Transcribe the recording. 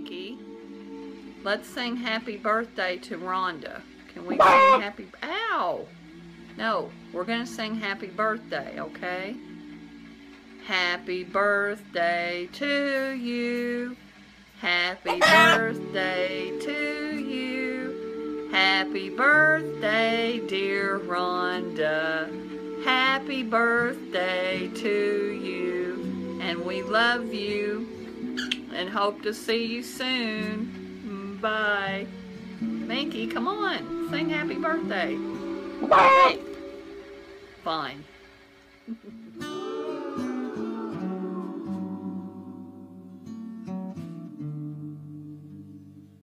Minky. Let's sing happy birthday to Rhonda. Can we sing happy... Ow! No, we're going to sing happy birthday, okay? Happy birthday to you. Happy birthday to you. Happy birthday, dear Rhonda. Happy birthday to you. And we love you and hope to see you soon. Bye. Minky, come on. Sing happy birthday. Hey. Fine.